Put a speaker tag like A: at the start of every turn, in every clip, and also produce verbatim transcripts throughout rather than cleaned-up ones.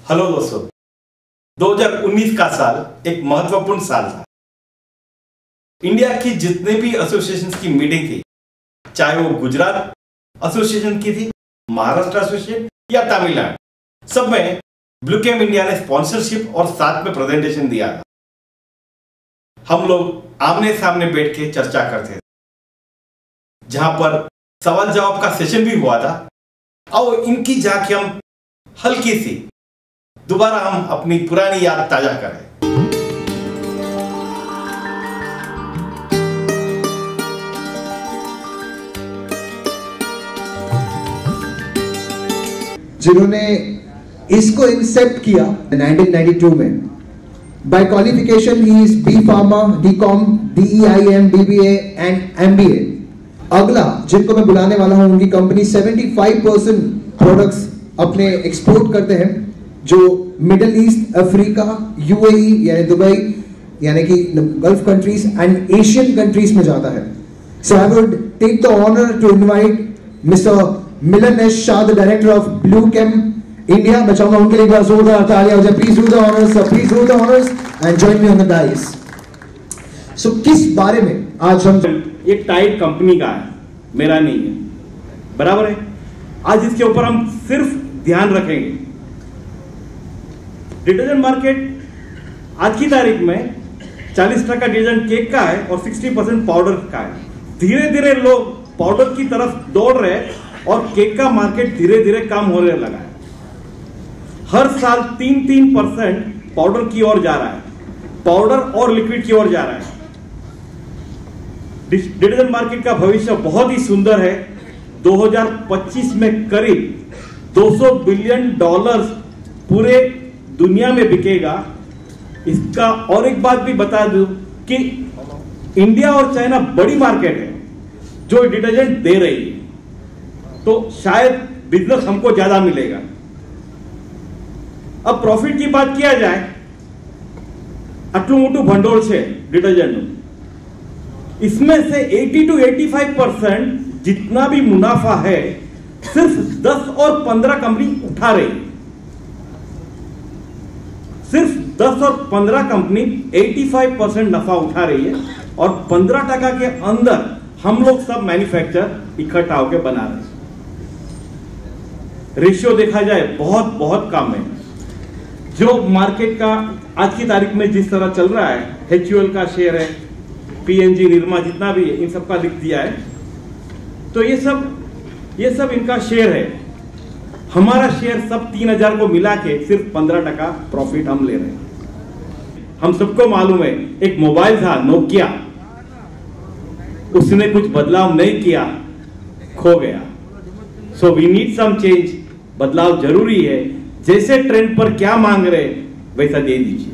A: Hello दोस्तों, दो हज़ार उन्नीस का साल एक महत्वपूर्ण साल था। इंडिया की जितने भी एसोसिएशन की मीटिंग थी, चाहे वो गुजरात एसोसिएशन की थी, महाराष्ट्र एसोसिएशन या तमिलनाडु, सब में ब्लू कैम इंडिया ने स्पॉन्सरशिप और साथ में प्रेजेंटेशन दिया था। हम लोग आमने सामने बैठ के चर्चा करते थे, जहां पर सवाल जवाब का सेशन भी हुआ था। और इनकी जाके हम हल्की सी दोबारा हम अपनी पुरानी याद ताजा करें।
B: जिन्होंने इसको इंसेप्ट किया नाइनटीन नाइंटी टू में। By qualification he is B pharma, D com, D E I M, B B A and M B A. अगला जिनको मैं बुलाने वाला हूं, उनकी कंपनी पचहत्तर परसेंट प्रोडक्ट्स अपने एक्सपोर्ट करते हैं, जो मिडिल ईस्ट, अफ्रीका, यूएई यानी दुबई यानी कि Gulf countries and Asian countries में जाता है। So I would take the honour to invite mister Milan S Shah, the director of Blue Cam India. मैं चाहूंगा उनके लिए एक बार जोरदार तालियां हो जाए। Please do the honours sir, please do the honours and join me on the dais. So किस बारे में आज हम,
A: ये टाइड कंपनी का है, मेरा नहीं है, बराबर है। आज इसके ऊपर हम सिर्फ ध्यान रखेंगे। डिटर्जेंट मार्केट आज की तारीख में चालीस टका डिटर्जेंट केक का है और साठ परसेंट पाउडर का है। धीरे धीरे लोग पाउडर की तरफ दौड़ रहे हैं और केक का मार्केट धीरे धीरे कम होने लगा है। हर साल तीन तीन परसेंट पाउडर की ओर जा रहा है, पाउडर और लिक्विड की ओर जा रहा है। डिटर्जेंट मार्केट का भविष्य बहुत ही सुंदर है। दो हज़ार पच्चीस में करीब दो सौ बिलियन डॉलर्स पूरे दुनिया में बिकेगा। इसका और एक बात भी बता दूं कि इंडिया और चाइना बड़ी मार्केट है जो डिटर्जेंट दे रही है, तो शायद बिजनेस हमको ज्यादा मिलेगा। अब प्रॉफिट की बात किया जाए, आटलू मोटू भंडोर छे डिटर्जेंट, इसमें से अस्सी टू पचासी परसेंट जितना भी मुनाफा है सिर्फ दस और पंद्रह कंपनी उठा रही है। सिर्फ दस और पंद्रह कंपनी पचासी परसेंट नफा उठा रही है और पंद्रह टका के अंदर हम लोग सब मैन्युफैक्चर इकट्ठा होकर बना रहे हैं। रेशियो देखा जाए बहुत बहुत कम है। जो मार्केट का आज की तारीख में जिस तरह चल रहा है, एच यू एल का शेयर है, पी एन जी, निरमा, जितना भी है, इन सब का लिख दिया है, तो ये सब ये सब इनका शेयर है। हमारा शेयर सब तीन हजार को मिला के सिर्फ पंद्रह टका प्रॉफिट हम ले रहे हैं। हम सबको मालूम है, एक मोबाइल था नोकिया, उसने कुछ बदलाव नहीं किया, खो गया। So we need some change. बदलाव जरूरी है। जैसे ट्रेंड पर क्या मांग रहे वैसा दे दीजिए।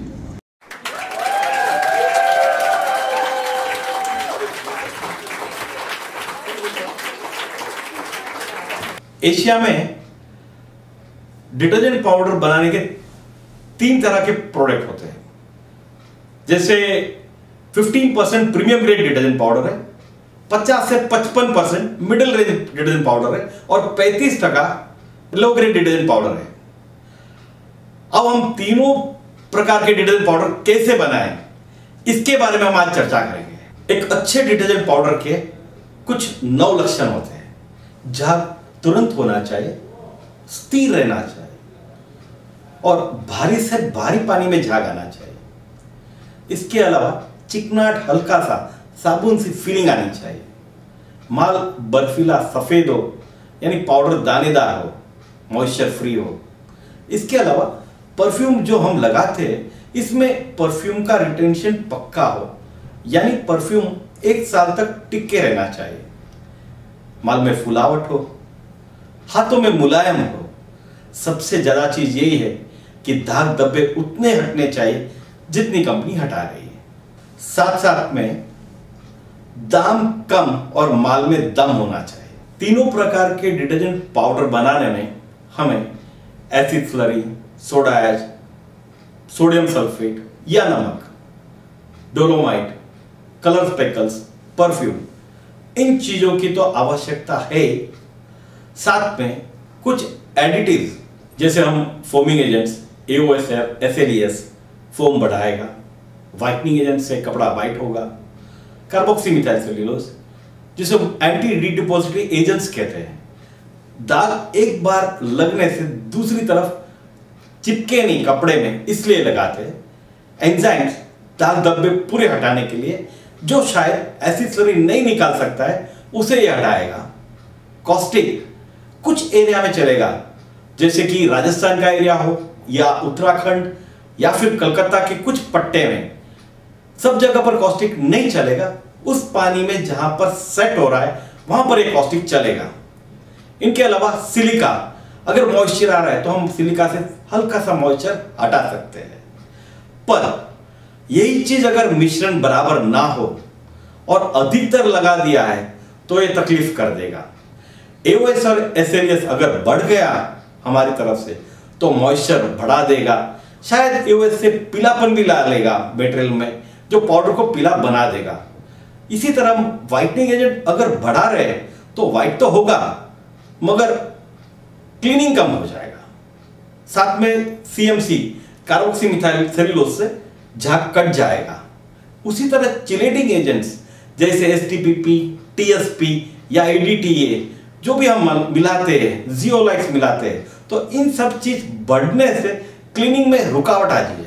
A: एशिया में डिटर्जेंट पाउडर बनाने के तीन तरह के प्रोडक्ट होते हैं। जैसे पंद्रह percent premium grade detergent powder है, पचास से पचपन percent middle range detergent powder है और पैंतीस टका लो ग्रेड डिटर्जेंट पाउडर है। अब हम तीनों प्रकार के डिटर्जेंट पाउडर कैसे बनाएं, इसके बारे में हम आज चर्चा करेंगे। एक अच्छे डिटर्जेंट पाउडर के कुछ नौ लक्षण होते हैं। झाग तुरंत होना चाहिए, स्थिर रहना चाहिए और भारी से भारी पानी में झाग आना चाहिए। इसके अलावा चिकनाट हल्का सा साबुन सी फीलिंग आनी चाहिए। माल बर्फीला सफेद हो, यानी पाउडर दानेदार हो, मॉइस्चर फ्री हो। इसके अलावा परफ्यूम जो हम लगाते हैं, इसमें परफ्यूम का रिटेंशन पक्का हो, यानी परफ्यूम एक साल तक टिके रहना चाहिए। माल में फुलावट हो, हाथों में मुलायम हो। सबसे ज्यादा चीज यही है कि दाग धब्बे उतने हटने चाहिए जितनी कंपनी हटा रही है। साथ साथ में दाम कम और माल में दम होना चाहिए। तीनों प्रकार के डिटर्जेंट पाउडर बनाने में हमें acid slurry, soda ash, sodium sulphate या नमक, डोलोमाइट, कलर स्पेकल्स, परफ्यूम, इन चीजों की तो आवश्यकता है। साथ में कुछ एडिटिव्स जैसे हम foaming agents A O S S L E S foam बढ़ाएगा, व्हाइटनिंग एजेंट से कपड़ा व्हाइट होगा। कार्बोक्सी मिथाइल सेल्यूलोज जिसे एंटी रीडिपोजिटरी एजेंट्स कहते हैं, दाग एक बार लगने से दूसरी तरफ चिपके नहीं कपड़े में, इसलिए लगाते हैं। एंजाइम्स दाग धब्बे पूरे हटाने के लिए, जो शायद ऐसी स्लरी नहीं निकाल सकता है उसे यह हटाएगा। कॉस्टिक कुछ एरिया में चलेगा, जैसे कि राजस्थान का एरिया हो या उत्तराखंड या फिर कलकत्ता के कुछ पट्टे में, सब जगह पर कॉस्टिक नहीं चलेगा। उस पानी में जहां पर सेट हो रहा है वहां पर यह कॉस्टिक चलेगा। इनके अलावा सिलिका, अगर मॉइस्चर आ रहा है तो हम सिलिका से हल्का सा मॉइस्चर हटा सकते हैं। पर यही चीज अगर मिश्रण बराबर ना हो और अधिकतर लगा दिया है तो यह तकलीफ कर देगा। ए ओ एस और एस एल ई एस अगर बढ़ गया हमारी तरफ से तो मॉइस्चर बढ़ा देगा, शायद ए ओ एस से पीलापन भी ला लेगा मटेरियल में, जो पाउडर को पीला बना देगा। इसी तरह व्हाइटनिंग एजेंट अगर बढ़ा रहे तो व्हाइट तो होगा मगर क्लीनिंग कम हो जाएगा। साथ में C M C carboxy methyl cellulose से झाग कट जाएगा। उसी तरह चिलेटिंग एजेंट्स जैसे S T P P, T S P या ई डी टी ए जो भी हम मिलाते हैं, जियोलाइट्स मिलाते हैं, तो इन सब चीज बढ़ने से क्लीनिंग में रुकावट आ जाएगी।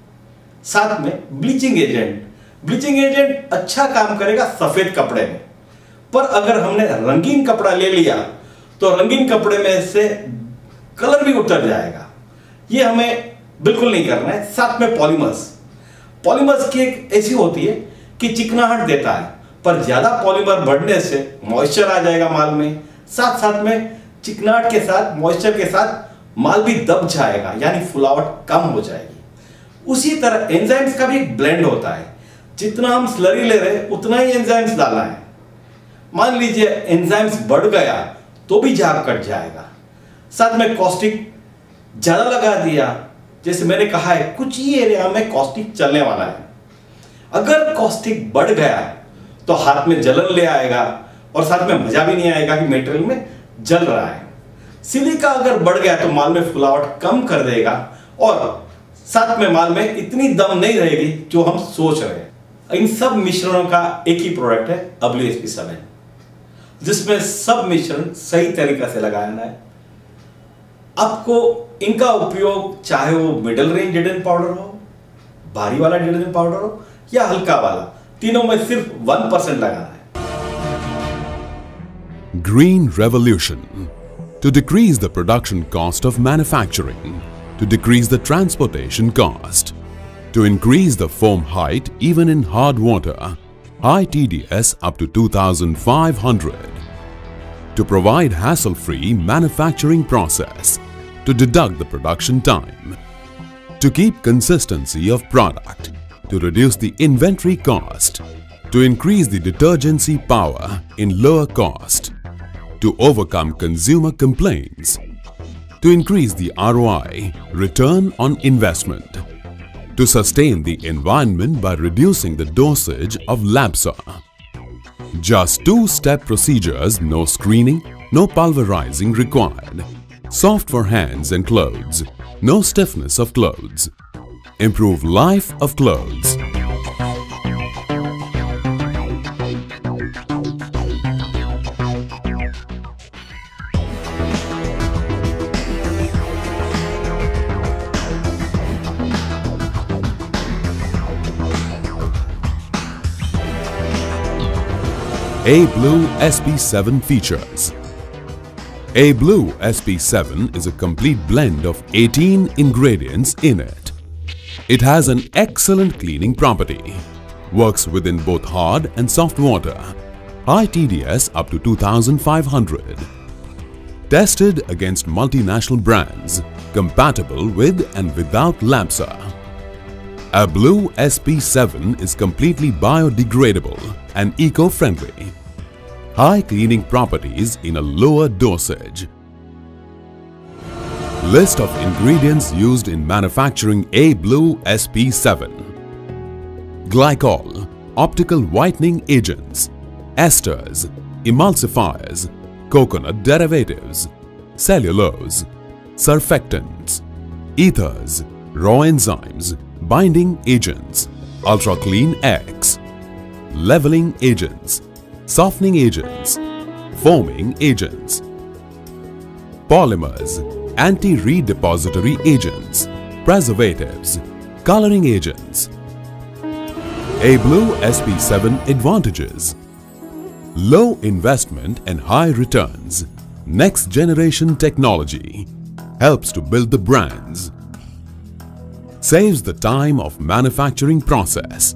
A: साथ में ब्लीचिंग एजेंट, ब्लीचिंग एजेंट अच्छा काम करेगा सफेद कपड़े में, पर अगर हमने रंगीन कपड़ा ले लिया तो रंगीन कपड़े में से कलर भी उतर जाएगा। ये हमें बिल्कुल नहीं करना है। साथ में पॉलीमर्स, पॉलीमर्स की एक ऐसी होती है कि चिकनाहट देता है, पर ज्यादा पॉलीमर बढ़ने से मॉइस्चर आ जाएगा माल में, साथ साथ में चिकनाहट के साथ मॉइस्चर के साथ माल भी दब जाएगा, यानी फुलावट कम हो जाएगी। उसी तरह एंजाइम्स का भी एक ब्लेंड होता है, जितना हम स्लरी ले रहे हैं उतना ही एंजाइम्स डालना है। मान लीजिए एंजाइम्स बढ़ गया तो भी झाग कट जाएगा। साथ में कॉस्टिक ज्यादा लगा दिया, जैसे मैंने कहा है कुछ ही एरिया में कॉस्टिक चलने वाला है। अगर कॉस्टिक बढ़ गया तो हाथ में जलन ले आएगा और साथ में मजा भी नहीं आएगा कि मटेरियल में जल रहा है। सिलिका अगर बढ़ गया तो माल में फुलावट कम कर देगा और साथ में माल में इतनी दम नहीं रहेगी जो हम सोच रहे हैं। इन सब मिश्रणों का एक ही प्रोडक्ट है डब्ल्यू एस पी सेवन, जिसमें सब मिश्रण सही तरीका से लगाना है। आपको इनका उपयोग चाहे वो मिडिल रेंज डिटर्जेंट पाउडर हो, भारी वाला डिटर्जेंट पाउडर हो या हल्का वाला, तीनों में सिर्फ वन परसेंट लगाना है।
C: Green Revolution, to decrease the production cost of manufacturing, to decrease the transportation cost, to increase the foam height even in hard water, high T D S up to two thousand five hundred, to provide hassle-free manufacturing process, to deduct the production time, to keep consistency of product, to reduce the inventory cost, to increase the detergency power in lower cost, to overcome consumer complaints, to increase the R O I, return on investment, to sustain the environment by reducing the dosage of LABSA. Just two-step procedures, no screening, no pulverizing required. Soft for hands and clothes, no stiffness of clothes. Improve life of clothes. A Blue S P seven features. A Blue S P seven is a complete blend of eighteen ingredients in it. It has an excellent cleaning property. Works within both hard and soft water. High T D S up to two thousand five hundred. Tested against multinational brands. Compatible with and without LABSA. A Blue S P seven is completely biodegradable and eco-friendly. High cleaning properties in a lower dosage. List of ingredients used in manufacturing A Blue S P seven. Glycol, optical whitening agents, esters, emulsifiers, coconut derivatives, cellulose, surfactants, ethers, raw enzymes, binding agents, ultra clean X, leveling agents, softening agents, foaming agents, polymers, anti-redepository agents, preservatives, coloring agents. A Blue S P seven advantages: low investment and high returns. Next generation technology helps to build the brands, saves the time of manufacturing process.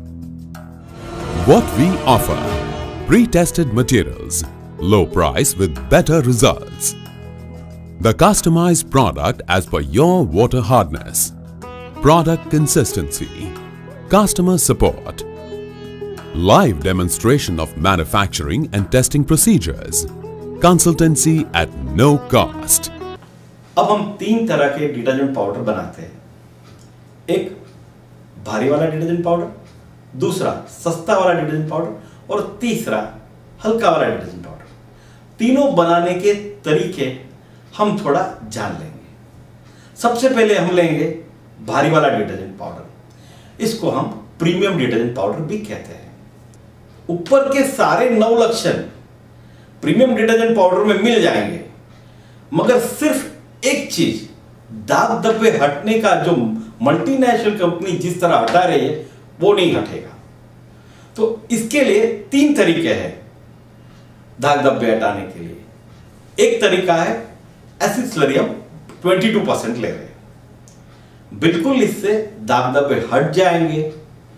C: What we offer: pre-tested materials, low price with better results. The customized product as per your water hardness, product consistency, customer support, live demonstration of manufacturing and testing procedures, consultancy at no cost.
A: अब हम तीन तरह के detergent powder बनाते हैं। एक भारी वाला डिटर्जेंट पाउडर, दूसरा सस्ता वाला डिटर्जेंट पाउडर और तीसरा हल्का वाला डिटर्जेंट पाउडर। तीनों बनाने के तरीके हम थोड़ा जान लेंगे। सबसे पहले हम लेंगे भारी वाला डिटर्जेंट पाउडर। इसको हम प्रीमियम डिटर्जेंट पाउडर भी कहते हैं। ऊपर के सारे नौ लक्षण प्रीमियम डिटर्जेंट पाउडर में मिल जाएंगे, मगर सिर्फ एक चीज, दाग धब्बे हटने का जो मल्टीनेशनल कंपनी जिस तरह हटा रही है वो नहीं हटेगा। तो इसके लिए तीन तरीके हैं दाग धब्बे हटाने के लिए। एक तरीका है एसिड स्लरी हम बाईस परसेंट ले रहे हैं, बिल्कुल इससे दाग धब्बे हट जाएंगे,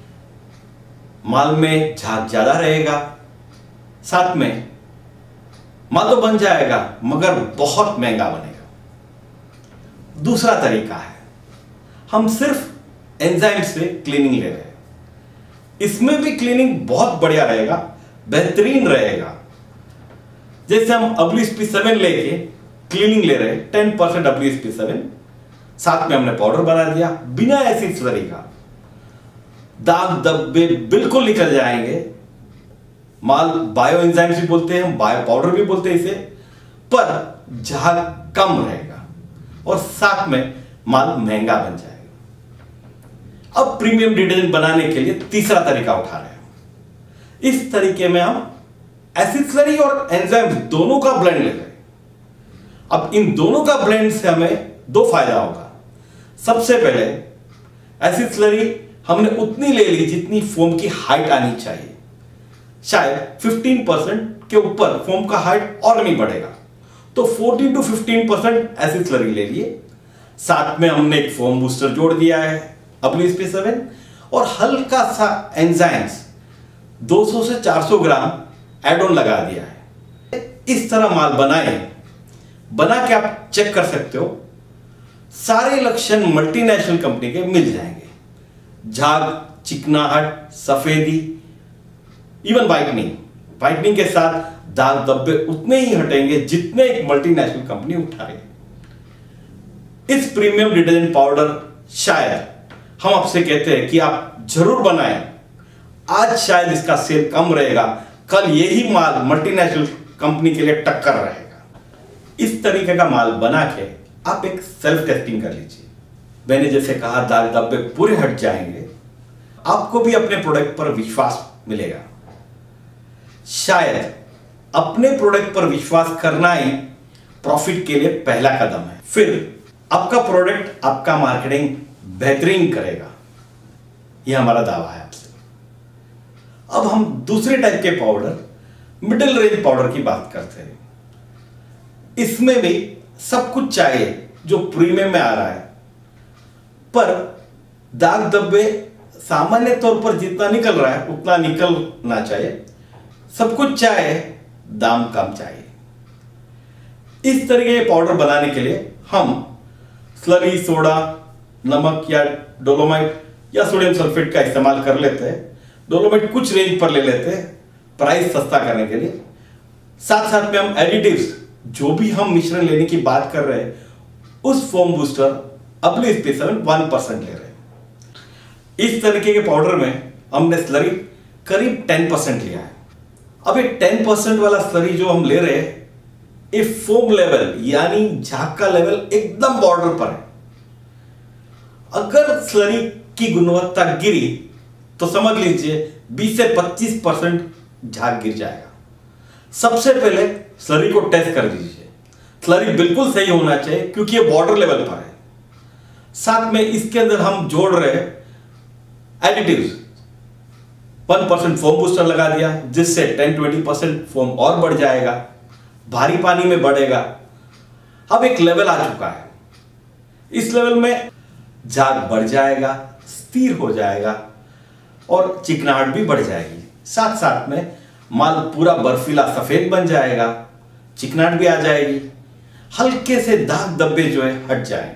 A: माल में झाग ज्यादा रहेगा, साथ में माल तो बन जाएगा मगर बहुत महंगा बनेगा। दूसरा तरीका है हम सिर्फ एंजाइम से क्लीनिंग ले रहे हैं। इसमें भी क्लीनिंग बहुत बढ़िया रहेगा, बेहतरीन रहेगा। जैसे हम डब्ल्यू एस पी सेवन लेके क्लीनिंग ले रहे हैं, ten percent W S P seven, साथ में हमने पाउडर बना दिया बिना एसिड स्लरी का, दाग धब्बे बिल्कुल निकल जाएंगे। माल बायो एंजाइम्स भी बोलते हैं, बायो पाउडर भी बोलते हैं इसे, पर झाग कम रहेगा और साथ में माल महंगा बन जाएगा। अब प्रीमियम डिटर्जेंट बनाने के लिए तीसरा तरीका उठा रहे हैं। इस तरीके में हम एसिड स्लरी और एंजाइम्स दोनों का ब्लेंड ले रहे हैं। अब इन दोनों का ब्लेंड से हमें दो फायदा होगा। सबसे पहले एसिड स्लरी हमने उतनी ले ली जितनी फोम की हाइट आनी चाहिए। शायद पंद्रह परसेंट के ऊपर फोम का हाइट और नहीं बढ़ेगा, तो चौदह टू पंद्रह परसेंट एसिड स्लरी ले लिए। साथ में हमने एक फोम बूस्टर जोड़ दिया है डब्ल्यू एस पी सेवन और हल्का सा एंजाइम्स दो सौ से चार सौ ग्राम एड ऑन लगा दिया है। इस तरह माल बनाए, बना के आप चेक कर सकते हो, सारे लक्षण मल्टीनेशनल कंपनी के मिल जाएंगे। झाग, चिकनाहट, सफेदी, इवन वाइटनिंग। वाइटनिंग के साथ दाग धब्बे उतने ही हटेंगे जितने एक मल्टीनेशनल कंपनी उठा रही है। इस प्रीमियम डिटर्जेंट पाउडर शायद हम आपसे कहते हैं कि आप जरूर बनाएं। आज शायद इसका सेल कम रहेगा, कल यही माल मल्टीनेशनल कंपनी के लिए टक्कर रहेगा। इस तरीके का माल बना के आप एक सेल्फ टेस्टिंग कर लीजिए। मैंने जैसे कहा दाग धब्बे पूरे हट जाएंगे, आपको भी अपने प्रोडक्ट पर विश्वास मिलेगा। शायद अपने प्रोडक्ट पर विश्वास करना ही प्रॉफिट के लिए पहला कदम है। फिर आपका प्रोडक्ट, आपका मार्केटिंग बेहतरीन करेगा, यह हमारा दावा है आपसे। अब हम दूसरे टाइप के पाउडर, मिडिल रेंज पाउडर की बात करते हैं। इसमें भी सब कुछ चाहिए जो प्रीमियम में आ रहा है, पर दाग धब्बे सामान्य तौर पर जितना निकल रहा है उतना निकलना चाहिए। सब कुछ चाहिए, दाम कम चाहिए। इस तरीके के पाउडर बनाने के लिए हम स्लरी, सोडा, नमक या डोलोमाइट या सोडियम सल्फेट का इस्तेमाल कर लेते हैं। डोलोमाइट कुछ रेंज पर ले लेते हैं प्राइस सस्ता करने के लिए। साथ साथ में हम एडिटिव्स, जो भी हम मिश्रण लेने की बात कर रहे हैं, उस foam booster W S P seven one percent ले रहे हैं। इस तरीके के पाउडर में हमने स्लरी करीब टेन परसेंट लिया है। अब ये टेन परसेंट वाला स्लरी जो हम ले रहे हैं, ये फोम लेवल यानी झाग का लेवल एकदम बॉर्डर पर है। अगर स्लरी की गुणवत्ता गिरी तो समझ लीजिए बीस से पच्चीस परसेंट झाग गिर जाएगा। सबसे पहले स्लरी को टेस्ट कर लीजिए। स्लरी बिल्कुल सही होना चाहिए क्योंकि ये बॉर्डर लेवल पर है। साथ में इसके अंदर हम जोड़ रहे हैं additives. One percent foam booster लगा दिया जिससे टेन ट्वेंटी परसेंट फोम और बढ़ जाएगा, भारी पानी में बढ़ेगा। अब एक लेवल आ चुका है, इस लेवल में झाग बढ़ जाएगा, स्थिर हो जाएगा और चिकनाहट भी बढ़ जाएगी। साथ साथ में माल पूरा बर्फीला सफेद बन जाएगा, चिकनाहट भी आ जाएगी, हल्के से दाग धब्बे जो है हट जाएंगे।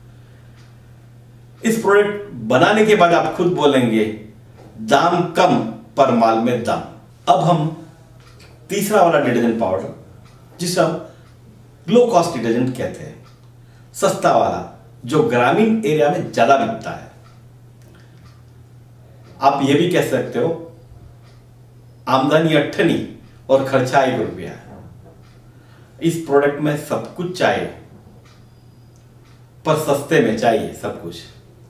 A: इस प्रोडक्ट बनाने के बाद आप खुद बोलेंगे दाम कम पर माल में दाम। अब हम तीसरा वाला डिटर्जेंट पाउडर जिसे हम लो कॉस्ट डिटर्जेंट कहते हैं, सस्ता वाला जो ग्रामीण एरिया में ज्यादा बिकता है। आप ये भी कह सकते हो आमदनी अट्ठनी और खर्चा एक रुपया। इस प्रोडक्ट में सब कुछ चाहिए पर सस्ते में चाहिए सब कुछ।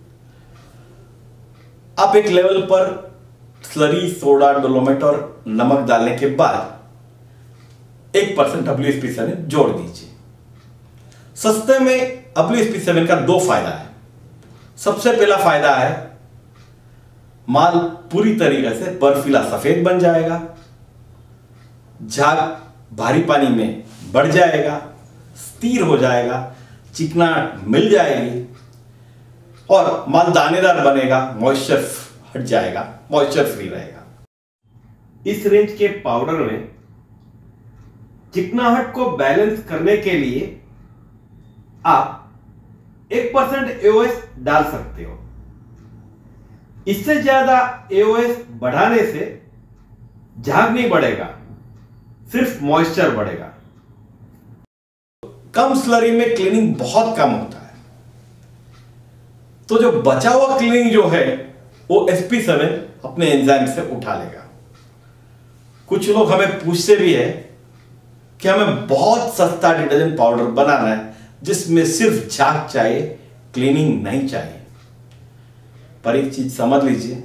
A: आप एक लेवल पर स्लरी, सोडा, डोलोमेट और नमक डालने के बाद एक percent W S P seven जोड़ दीजिए। सस्ते में डब्ल्यू एस पी सेवन का दो फायदा है। सबसे पहला फायदा है माल पूरी तरीके से बर्फीला सफेद बन जाएगा, झाग भारी पानी में बढ़ जाएगा, स्थिर हो जाएगा, चिकनाहट मिल जाएगी और माल दानेदार बनेगा, मॉइस्चर हट जाएगा, मॉइस्चर फ्री रहेगा। इस रेंज के पाउडर में चिकनाहट को बैलेंस करने के लिए आप एक परसेंट ए ओ एस डाल सकते हो। इससे ज्यादा ए ओ एस बढ़ाने से झाग नहीं बढ़ेगा, सिर्फ मॉइस्चर बढ़ेगा। कम स्लरी में क्लीनिंग बहुत कम होता है, तो जो बचा हुआ क्लीनिंग जो है वो एस पी सेवन अपने एंजाइम से उठा लेगा। कुछ लोग हमें पूछते भी है कि हमें बहुत सस्ता डिटर्जेंट पाउडर बनाना है जिसमें सिर्फ झाग चाहिए, क्लीनिंग नहीं चाहिए। पर एक चीज समझ लीजिए,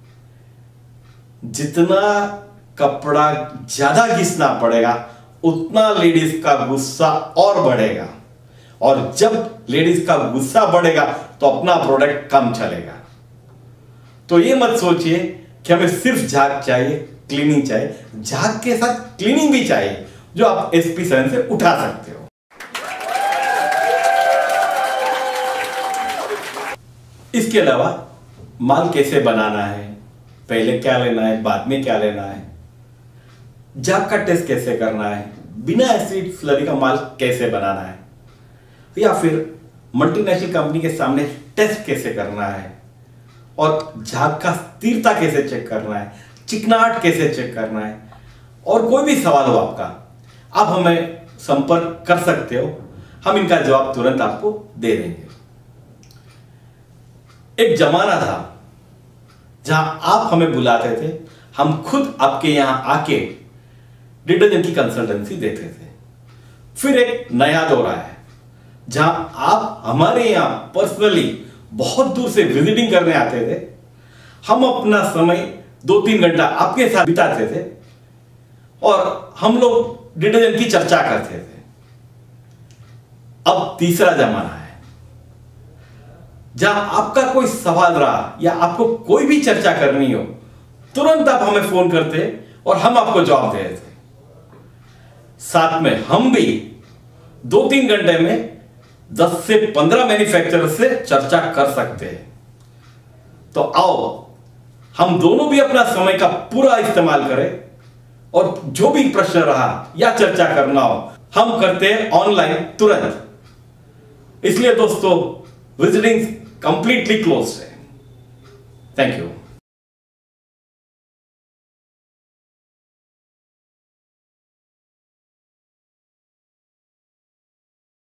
A: जितना कपड़ा ज्यादा घिसना पड़ेगा उतना लेडीज का गुस्सा और बढ़ेगा, और जब लेडीज का गुस्सा बढ़ेगा तो अपना प्रोडक्ट कम चलेगा। तो ये मत सोचिए कि हमें सिर्फ झाग चाहिए, क्लीनिंग चाहिए। झाग के साथ क्लीनिंग भी चाहिए जो आप एस पी सेवन से उठा सकते हो। इसके अलावा माल कैसे बनाना है, पहले क्या लेना है, बाद में क्या लेना है, झाग का टेस्ट कैसे करना है, बिना एसिड स्लरी का माल कैसे बनाना है, या फिर मल्टीनेशनल कंपनी के सामने टेस्ट कैसे करना है, और झाग का स्थिरता कैसे चेक करना है, चिकनाहट कैसे चेक करना है, और कोई भी सवाल हो आपका, आप हमें संपर्क कर सकते हो। हम इनका जवाब तुरंत आपको दे देंगे। एक जमाना था जहां आप हमें बुलाते थे, हम खुद आपके यहां आके डिटर्जेंट की कंसल्टेंसी देते थे। फिर एक नया दौर आया है जहां आप हमारे यहां पर्सनली बहुत दूर से विजिटिंग करने आते थे। हम अपना समय दो तीन घंटा आपके साथ बिताते थे और हम लोग डिटर्जेंट की चर्चा करते थे। अब तीसरा जमाना है जहां आपका कोई सवाल रहा या आपको कोई भी चर्चा करनी हो, तुरंत आप हमें फोन करते और हम आपको जवाब दे देते। साथ में हम भी दो तीन घंटे में दस से पंद्रह मैन्युफैक्चरर से चर्चा कर सकते हैं। तो आओ हम दोनों भी अपना समय का पूरा इस्तेमाल करें और जो भी प्रश्न रहा या चर्चा करना हो हम करते हैं ऑनलाइन तुरंत। इसलिए दोस्तों विजिटिंग कंप्लीटली क्लोज है। Thank you.